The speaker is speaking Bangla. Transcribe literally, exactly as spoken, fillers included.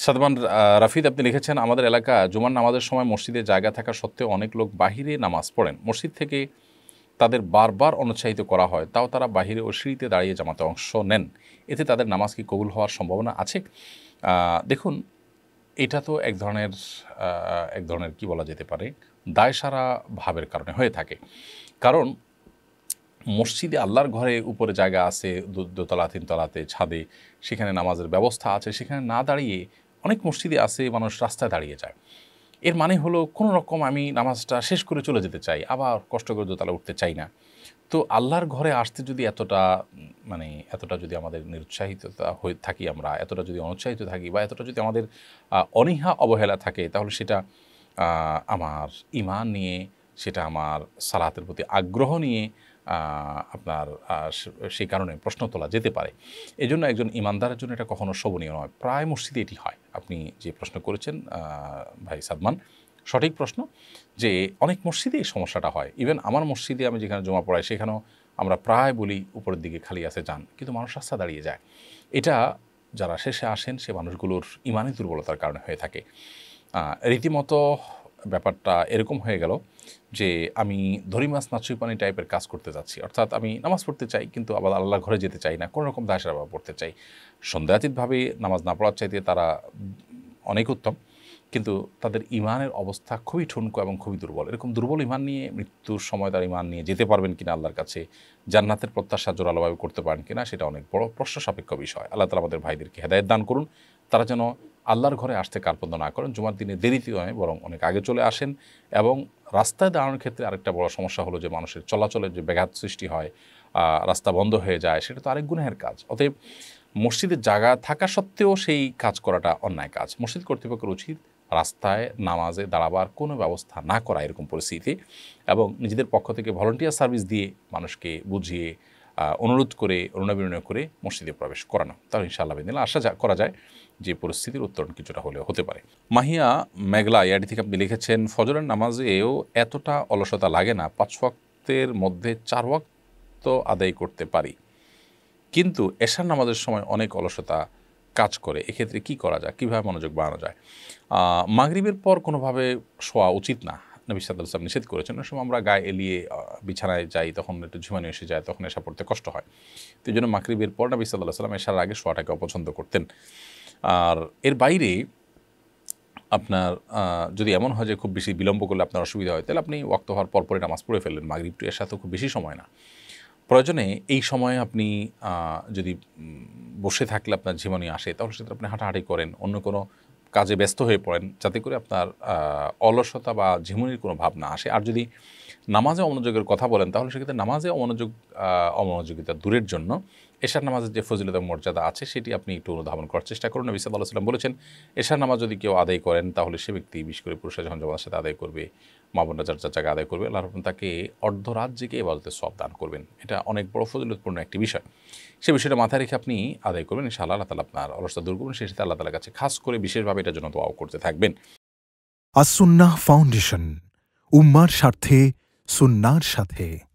সাদমান রাফিদ আপনি লিখেছেন, আমাদের এলাকা জুমার নামাজের সময় মসজিদে জায়গা থাকা সত্ত্বেও অনেক লোক বাহিরে নামাজ পড়েন। মসজিদ থেকে তাদের বারবার অনুৎসাহিত করা হয়, তাও তারা বাহিরে ও সিঁড়িতে দাঁড়িয়ে জামাতে অংশ নেন। এতে তাদের নামাজ কি কবুল হওয়ার সম্ভাবনা আছে? দেখুন, এটা তো এক ধরনের এক ধরনের কি বলা যেতে পারে, দায়সারা ভাবের কারণে হয়ে থাকে। কারণ মসজিদে আল্লাহর ঘরে উপরে জায়গা আছে, দোতলা তিনতলাতে ছাদে, সেখানে নামাজের ব্যবস্থা আছে, সেখানে না দাঁড়িয়ে অনেক মসজিদে আছে মানুষ রাস্তায় দাঁড়িয়ে যায়। এর মানে হলো কোনো রকম আমি নামাজটা শেষ করে চলে যেতে চাই, আবার কষ্ট করে দোতলা উঠতে চাই না। তো আল্লাহর ঘরে আসতে যদি এতটা মানে এতটা যদি আমাদের নিরুৎসাহিত হয়ে থাকি, আমরা এতটা যদি অনুৎসাহিত থাকি, বা এতটা যদি আমাদের অনীহা অবহেলা থাকে, তাহলে সেটা আমার ঈমান নিয়ে, সেটা আমার সালাতের প্রতি আগ্রহ নিয়ে আপনার সেই কারণে প্রশ্ন তোলা যেতে পারে। এই জন্য একজন ইমানদারের জন্য এটা কখনো শোভনীয় নয়। প্রায় মসজিদে এটি হয়। আপনি যে প্রশ্ন করেছেন ভাই সাদমান, সঠিক প্রশ্ন, যে অনেক মসজিদে এই সমস্যাটা হয়। ইভেন আমার মসজিদে আমি যেখানে জমা পড়াই সেখানেও আমরা প্রায় বলি উপরের দিকে খালি আছে যান, কিন্তু মানুষ রাস্তা দাঁড়িয়ে যায়। এটা যারা শেষে আসেন সে মানুষগুলোর ইমানি দুর্বলতার কারণে হয়ে থাকে। রীতিমতো ব্যাপারটা এরকম হয়ে গেল যে আমি ধরি মাছ নাচুই পানি টাইপের কাজ করতে যাচ্ছি, অর্থাৎ আমি নামাজ পড়তে চাই কিন্তু আবার আল্লাহর ঘরে যেতে চাই না, কোনো রকম দায়সারা পড়তে চাই। সন্দেহাতীতভাবে নামাজ না পড়ার চাইতে তারা অনেক উত্তম, কিন্তু তাদের ইমানের অবস্থা খুবই ঠুনকো এবং খুবই দুর্বল। এরকম দুর্বল ইমান নিয়ে মৃত্যুর সময় তার ইমান নিয়ে যেতে পারবেন কিনা আল্লাহর কাছে, জান্নাতের প্রত্যাশা জোরালোভাবে করতে পারেন কিনা, সেটা অনেক বড় প্রশ্ন সাপেক্ষ বিষয়। আল্লাহ তাআলা আমাদের ভাইদেরকে হেদায়েত দান করুন, তারা যেন আল্লাহর ঘরে আসতে কার্পণ্য না করেন, জুমার দিনে দেরিতে নয় বরং অনেক আগে চলে আসেন। এবং রাস্তায় দাঁড়ানোর ক্ষেত্রে আরেকটা বড় সমস্যা হলো যে মানুষের চলাচলের যে ব্যাঘাত সৃষ্টি হয়, রাস্তা বন্ধ হয়ে যায়, সেটা তো আরেক গুনাহের কাজ। অতএব মসজিদের জায়গা থাকা সত্ত্বেও সেই কাজ করাটা অন্যায় কাজ। মসজিদ কর্তৃপক্ষের উচিত রাস্তায় নামাজে দাঁড়াবার কোনো ব্যবস্থা না করা এরকম পরিস্থিতি, এবং নিজেদের পক্ষ থেকে ভলান্টিয়ার সার্ভিস দিয়ে মানুষকে বুঝিয়ে অনুরোধ করে অনুনয় করে মসজিদে প্রবেশ করানো, তাহলে ইনশাআল্লাহ বিদিন আশা করা যায় যে পরিস্থিতির উত্তরণ কিছুটা হলেও হতে পারে। মাহিয়া মেঘলা ইয়াডি থেকে আপনি লিখেছেন, ফজরের নামাজেও এতটা অলসতা লাগে না, পাঁচ ওয়াক্তের মধ্যে চার ওয়াক্ত আদায় করতে পারি, কিন্তু এশার নামাজের সময় অনেক অলসতা কাজ করে, এক্ষেত্রে কি করা যায়, কীভাবে মনোযোগ বাড়ানো যায়? মাগরিবের পর কোনোভাবে শোয়া উচিত না, নবী সাল্লাল্লাহু আলাইহি ওয়াসাল্লাম নিষেধ করেছেন। ওই সময় আমরা গায়ে এলিয়ে বিছানায় যাই, তখন একটু ঝিমানি এসে যায়, তখন এশা পড়তে কষ্ট হয়। তো এই জন্য মাগরিবের পর নবী সাল্লাল্লাহু আলাইহি ওয়াসাল্লাম এশার আগে শোয়াটাকে অপছন্দ করতেন। আর এর বাইরে আপনার যদি এমন হয় যে খুব বেশি বিলম্ব করলে আপনার অসুবিধা হয়, তাহলে আপনি ওয়াক্ত হওয়ার পরপরে নামাজ পড়ে ফেললেন। মাগরিব টু এশা তো খুব বেশি সময় না, প্রয়োজনে এই সময়ে আপনি যদি বসে থাকলে আপনার ঝিমানি আসে, তাহলে সেটা আপনি হাঁটাহাঁটি করেন, অন্য কোনো কাজে ব্যস্ত হয়ে পড়েন, যাতে করে আপনার অলসতা বা ঝিমুনির কোনো ভাব না আসে। আর যদি নামাজে অমনোযোগের কথা বলেন, তাহলে সেক্ষেত্রে নামাজে অমনোযোগ অমনোযোগিতা দূরের জন্য এশার নামাজের যে ফজিলত মর্যাদা আছে সেটি আপনি একটু অনুধাবন করার চেষ্টা করুন। নবী সাল্লাল্লাহু আলাইহি ওয়াসাল্লাম বলেছেন, এশার নামাজ যদি কেউ আদায় করেন, তাহলে সে ব্যক্তি, বিশেষ করে পুরুষরা যখন জামাতের সাথে আদায় করবে, মা বোনরা যার যার জায়গা আদায় করবে, আল্লাহ রাব্বুল তাকে অর্ধরাত জেগে ইবাদতের সওয়াব দান করবেন। এটা অনেক বড় ফজিলতপূর্ণ একটি বিষয়। সে বিষয়টা মাথায় রেখে আপনি আদায় করবেন, ইনশাআল্লাহ আল্লাহ তাআলা আপনার অলসতা দূর করবেন। সেই সাথে আল্লাহ তাআলার কাছে খাস করে বিশেষভাবে এটার জন্য দোয়াও করতে থাকবেন। আস-সুন্নাহ ফাউন্ডেশন, উম্মার স্বার্থে সুন্নাহর সাথে।